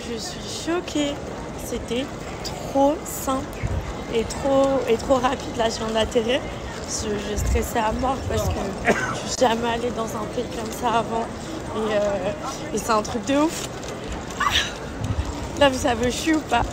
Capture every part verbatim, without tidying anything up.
Je suis choquée. C'était trop simple et trop, et trop rapide. Là, je viens d'atterrir. Je, je stressais à mort parce que je suis jamais allée dans un pays comme ça avant. Et, euh, et c'est un truc de ouf. Là, vous savez où je suis ou pas?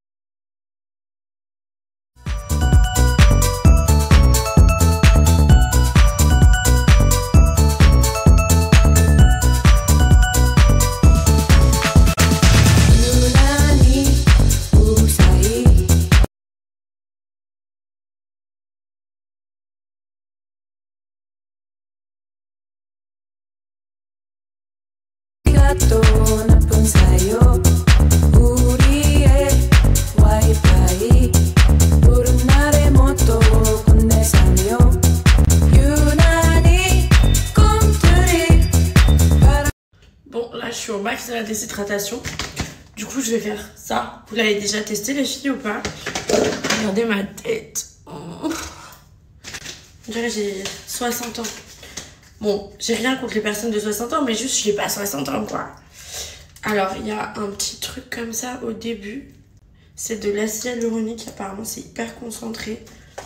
Bon, là je suis au max de la déshydratation. Du coup je vais faire ça. Vous l'avez déjà testé les filles ou pas? Regardez ma tête. Oh. Je dirais j'ai soixante ans. Bon, j'ai rien contre les personnes de soixante ans, mais juste, je n'ai pas soixante ans, quoi. Alors, il y a un petit truc comme ça au début. C'est de l'acide hyaluronique. Apparemment, c'est hyper concentré.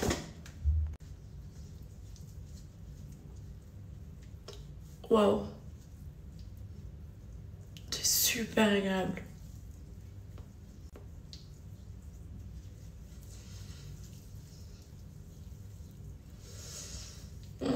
Waouh. C'est super agréable. Mmh.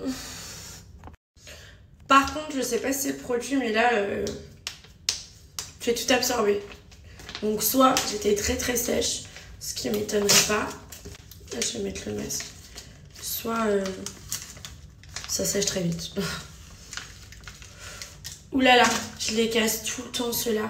Par contre, je sais pas si c'est le produit, mais là, euh, j'ai tout absorbé. Donc, soit j'étais très très sèche, ce qui m'étonnerait pas. Là, je vais mettre le masque. Soit euh, ça sèche très vite. Ouh là là, je les casse tout le temps, ceux-là.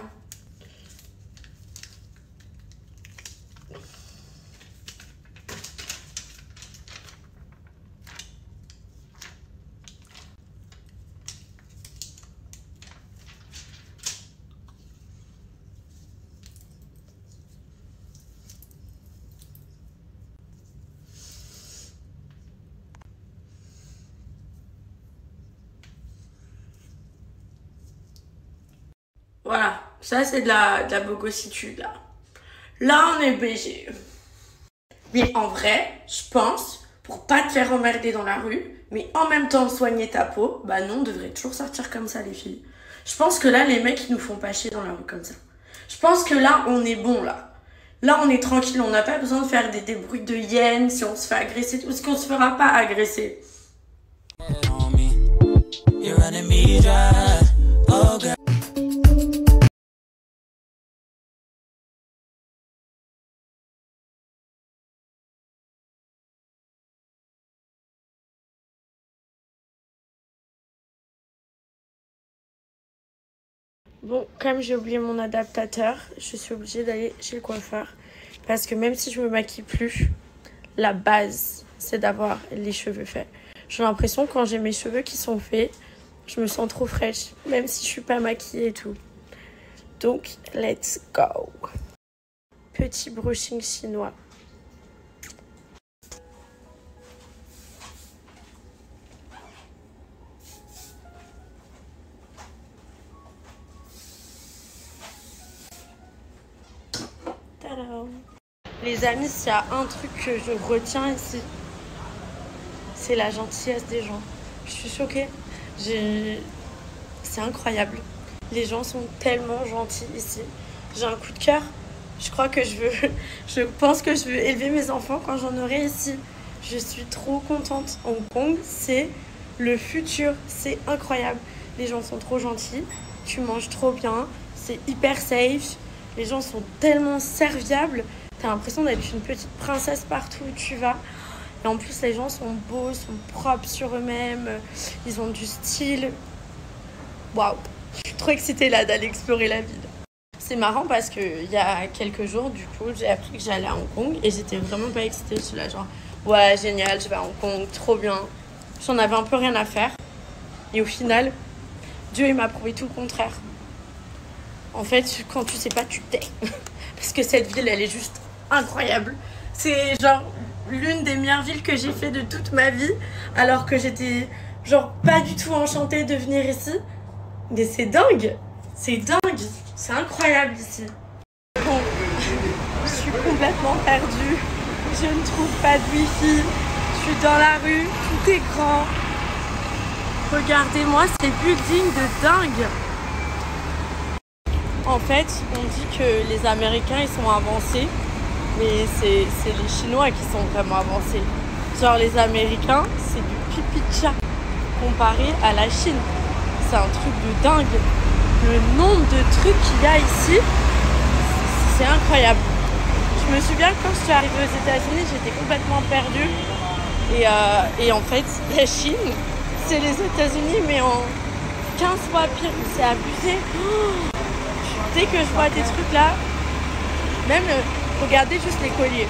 Voilà, ça c'est de la, de la bogossitude là. Là on est B G. Mais en vrai, je pense, pour pas te faire emmerder dans la rue, mais en même temps soigner ta peau, bah non, on devrait toujours sortir comme ça les filles. Je pense que là, les mecs ils nous font pas chier dans la rue comme ça. Je pense que là, on est bon là. Là, on est tranquille, on n'a pas besoin de faire des, des bruits de hyène si on se fait agresser, ou ce qu'on se fera pas agresser. Bon, comme j'ai oublié mon adaptateur, je suis obligée d'aller chez le coiffeur. Parce que même si je me maquille plus, la base, c'est d'avoir les cheveux faits. J'ai l'impression que quand j'ai mes cheveux qui sont faits, je me sens trop fraîche, même si je suis pas maquillée et tout. Donc, let's go. Petit brushing chinois. Les amis, s'il y a un truc que je retiens ici, c'est la gentillesse des gens. Je suis choquée. C'est incroyable. Les gens sont tellement gentils ici. J'ai un coup de cœur. Je crois que je veux... Je pense que je veux élever mes enfants quand j'en aurai ici. Je suis trop contente. Hong Kong, c'est le futur. C'est incroyable. Les gens sont trop gentils. Tu manges trop bien. C'est hyper safe. Les gens sont tellement serviables. T'as l'impression d'être une petite princesse partout où tu vas. Et en plus, les gens sont beaux, sont propres sur eux-mêmes. Ils ont du style. Waouh! Je suis trop excitée là d'aller explorer la ville. C'est marrant parce qu'il y a quelques jours, du coup, j'ai appris que j'allais à Hong Kong. Et j'étais vraiment pas excitée. Je suis là genre, ouais, génial, je vais à Hong Kong, trop bien. J'en avais un peu rien à faire. Et au final, Dieu, il m'a prouvé tout le contraire. En fait, quand tu sais pas, tu tais. Parce que cette ville, elle est juste incroyable. C'est genre l'une des meilleures villes que j'ai fait de toute ma vie. Alors que j'étais genre pas du tout enchantée de venir ici. Mais c'est dingue. C'est dingue, c'est incroyable ici. Bon, je suis complètement perdue. Je ne trouve pas de wifi. Je suis dans la rue, tout est grand. Regardez-moi ces buildings de dingue. En fait, on dit que les Américains ils sont avancés, mais c'est les Chinois qui sont vraiment avancés. Genre les Américains, c'est du pipi de chat comparé à la Chine. C'est un truc de dingue. Le nombre de trucs qu'il y a ici, c'est incroyable. Je me souviens que quand je suis arrivée aux États-Unis, j'étais complètement perdue. Et, euh, et en fait, la Chine, c'est les États-Unis, mais en quinze fois pire. C'est abusé. Oh, dès que je vois des trucs là, même euh, regardez juste les colliers.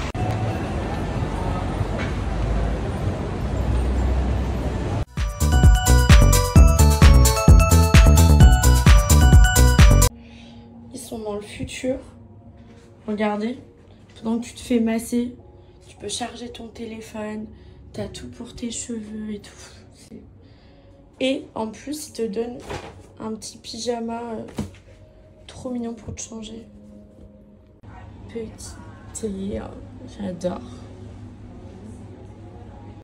Ils sont dans le futur. Regardez, pendant que tu te fais masser, tu peux charger ton téléphone, t'as tout pour tes cheveux et tout. Et en plus, ils te donnent un petit pyjama euh, trop mignon pour te changer. Petit thé, j'adore.